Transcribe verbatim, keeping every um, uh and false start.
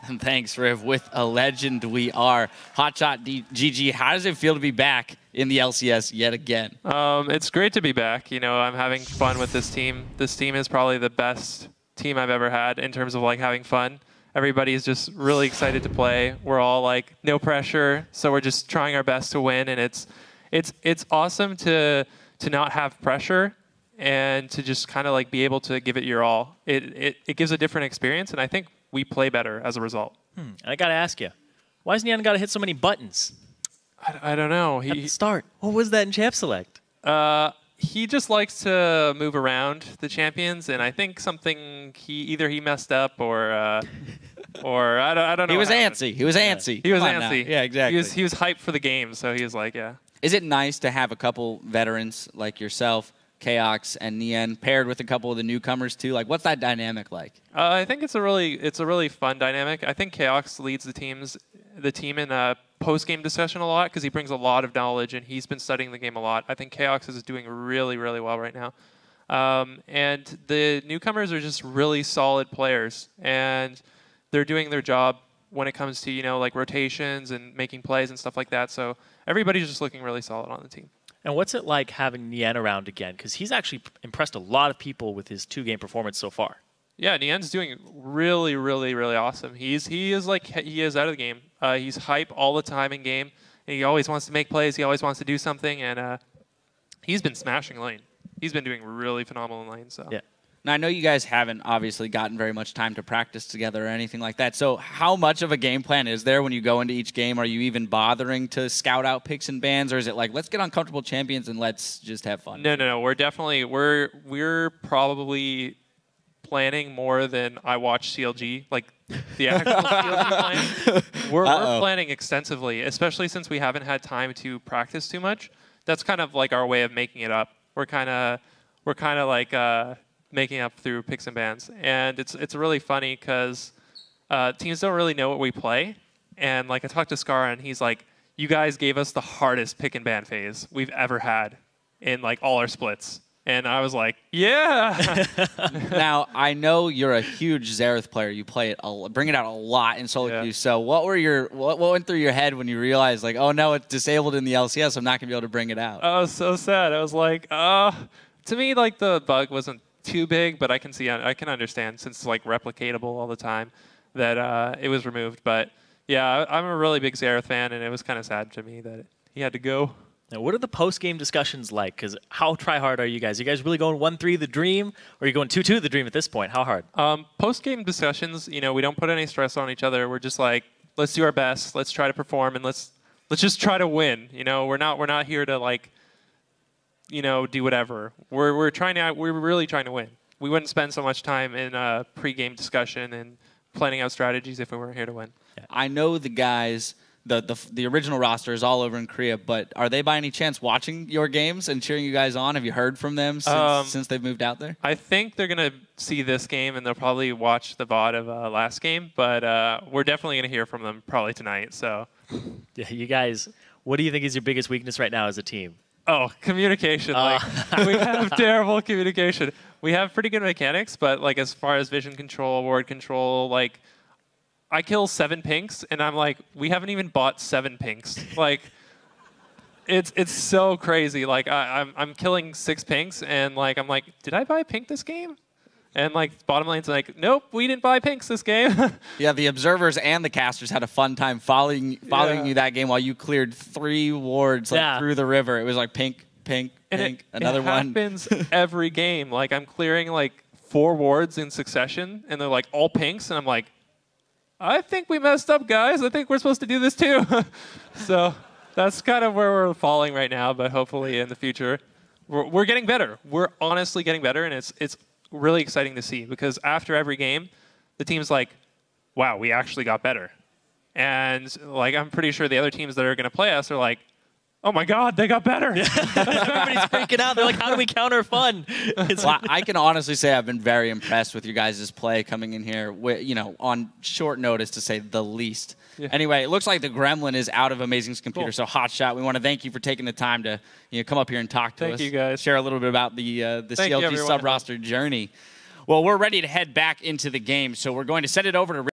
Thanks, Riv. With a legend we are. Hotshot G G, how does it feel to be back in the L C S yet again? Um, it's great to be back. You know, I'm having fun with this team. This team is probably the best team I've ever had in terms of like having fun. Everybody's just really excited to play. We're all like no pressure, so we're just trying our best to win, and it's it's it's awesome to to not have pressure and to just kind of like be able to give it your all. It it it gives a different experience, and I think we play better as a result. Hmm. And I gotta ask you, why hasn't Nian got to hit so many buttons? I, I don't know. He, At the start, what was that in Champ Select? Uh, he just likes to move around the champions, and I think something he either he messed up or uh, or I don't I don't know. He was what antsy. He was antsy. He was Come on antsy. now. Yeah, exactly. He was he was hyped for the game, so he was like, yeah. Is it nice to have a couple veterans like yourself, Chaox and Nian, paired with a couple of the newcomers too? Like, what's that dynamic like? Uh, I think it's a really it's a really fun dynamic. I think Chaox leads the teams the team in a post-game discussion a lot because he brings a lot of knowledge and he's been studying the game a lot. I think Chaox is doing really really well right now, um, and the newcomers are just really solid players and they're doing their job when it comes to you know like rotations and making plays and stuff like that. So everybody's just looking really solid on the team. And what's it like having Nian around again? Because he's actually impressed a lot of people with his two-game performance so far. Yeah, Nian's doing really, really, really awesome. He's he is like he is out of the game. Uh, he's hype all the time in game. And he always wants to make plays. He always wants to do something, and uh, he's been smashing lane. He's been doing really phenomenal in lane. So yeah. Now, I know you guys haven't obviously gotten very much time to practice together or anything like that. So how much of a game plan is there when you go into each game? Are you even bothering to scout out picks and bans, or is it like, let's get uncomfortable champions and let's just have fun? No, no, no. We're definitely, we're, we're probably planning more than I watch C L G, like the actual C L G plan. We're, we're planning extensively, especially since we haven't had time to practice too much. That's kind of like our way of making it up. We're kind of, we're kind of like, uh, making up through picks and bans, and it's it's really funny because uh, teams don't really know what we play, and like I talked to Scar and he's like, you guys gave us the hardest pick and ban phase we've ever had in like all our splits, and I was like, yeah. Now I know you're a huge Xerath player. You play it, a, bring it out a lot in solo queue. Yeah. So what were your what, what went through your head when you realized like, oh no, it's disabled in the L C S. I'm not gonna be able to bring it out. I was so sad. I was like, uh, to me like the bug wasn't too big, but I can see, I can understand since it's like replicatable all the time that uh, it was removed. But yeah, I'm a really big Xerath fan, and it was kind of sad to me that he had to go. Now, what are the post-game discussions like? Because how try-hard are you guys? Are you guys really going one three the dream, or are you going two two the dream at this point? How hard? Um, post-game discussions, you know, we don't put any stress on each other. We're just like, let's do our best, let's try to perform, and let's let's just try to win. You know, we're not we're not here to like, you know, do whatever. We're we're trying to we're really trying to win. We wouldn't spend so much time in a pre-game discussion and planning out strategies if we weren't here to win. Yeah. I know the guys, the, the the original roster is all over in Korea, but are they by any chance watching your games and cheering you guys on? Have you heard from them since, um, since they've moved out there? I think they're gonna see this game and they'll probably watch the V O D of uh, last game, but uh, we're definitely gonna hear from them probably tonight. So, yeah, you guys, what do you think is your biggest weakness right now as a team? Oh, communication. Uh. Like, we have terrible communication. We have pretty good mechanics, but like as far as vision control, ward control, like I kill seven pinks, and I'm like, we haven't even bought seven pinks. Like, it's it's so crazy. Like I, I'm I'm killing six pinks, and like I'm like, did I buy pink this game? And like bottom lane's like, nope, we didn't buy pinks this game. Yeah, the observers and the casters had a fun time following following yeah. you that game while you cleared three wards like yeah. through the river. It was like pink, pink, and pink, it, another it one. It happens every game. Like I'm clearing like four wards in succession, and they're like all pinks, and I'm like, I think we messed up, guys. I think we're supposed to do this too. So that's kind of where we're falling right now, but hopefully in the future, we're, we're getting better. We're honestly getting better, and it's it's really exciting to see because after every game, the team's like, wow, we actually got better. And like I'm pretty sure the other teams that are going to play us are like, oh my God, they got better. Everybody's freaking out. They're like, how do we counter fun? Well, I can honestly say I've been very impressed with your guys' play coming in here, with, you know, on short notice to say the least. Yeah. Anyway, it looks like the Gremlin is out of Amazing's computer. Cool. So Hotshot, we want to thank you for taking the time to you know come up here and talk to thank us. Thank you guys. Share a little bit about the uh, the thank C L G sub roster journey. Well, we're ready to head back into the game, so we're going to send it over to